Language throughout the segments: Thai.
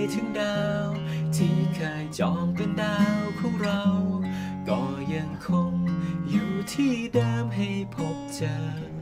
ถึงดาวที่เคยจองเป็นดาวของเราก็ยังคงอยู่ที่เดิมให้พบเจอ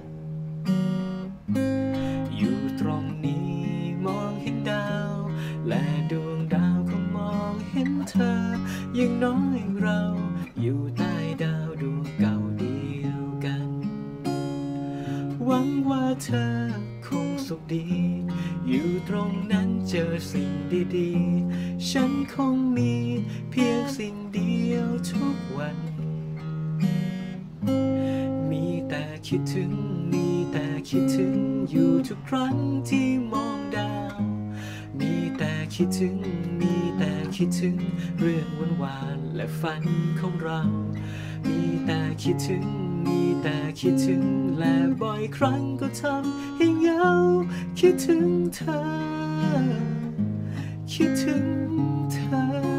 อยู่ตรงนี้มองเห็นดาวและดวงดาวก็มองเห็นเธออย่างน้อยเราอยู่ใต้ดาวดวงเก่าเดียวกันหวังว่าเธอคงสุขดีอยู่ตรงนั้นเจอสิ่งดีๆฉันคงมีเพียงสิ่งเดียวทุกวันมีแต่คิดถึงมีแต่คิดถึงอยู่ทุกครั้งที่มองดาวมีแต่คิดถึงมีแต่คิดถึงเรื่องหวานๆและฝันของเรามีแต่คิดถึงมีแต่คิดถึงและบ่อยครั้งก็ทำให้เหงาคิดถึงเธอคิดถึงเธอ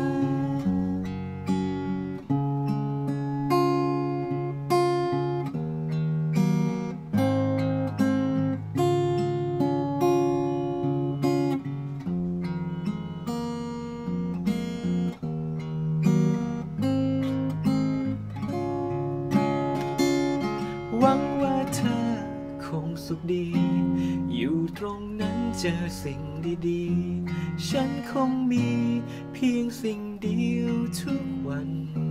หวังว่าเธอคงสุขดีอยู่ตรงนั้นเจอสิ่งดีๆฉันคงมีเพียงสิ่งเดียวทุกวัน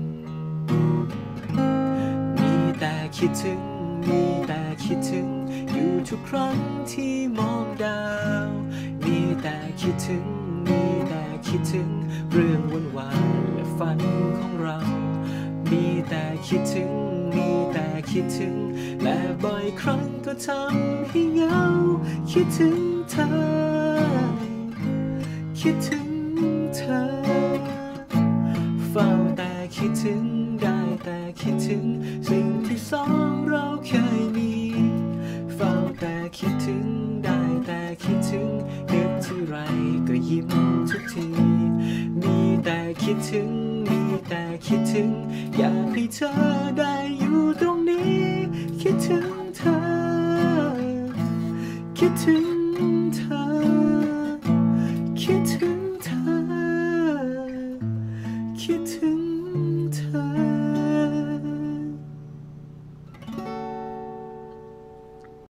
มีแต่คิดถึงมีแต่คิดถึงอยู่ทุกครั้งที่มองดาวมีแต่คิดถึงมีแต่คิดถึงเรื่องหวานๆและฝันของเรามีแต่คิดถึงมีแต่คิดถึงและบ่อยครั้งก็ทำให้เหงาคิดถึงเธอคิดถึงเธอเฝ้าแต่คิดถึงได้แต่คิดถึงสิ่งที่สองเราเคยมีเฝ้าแต่คิดถึงได้แต่คิดถึงนึกที่ไรก็ยิ้มทุกทีมีแต่คิดถึงมีแต่คิดถึงอยากให้เธอได้อยู่ตรงนี้คิดถึงเธอคิดถึงเธอ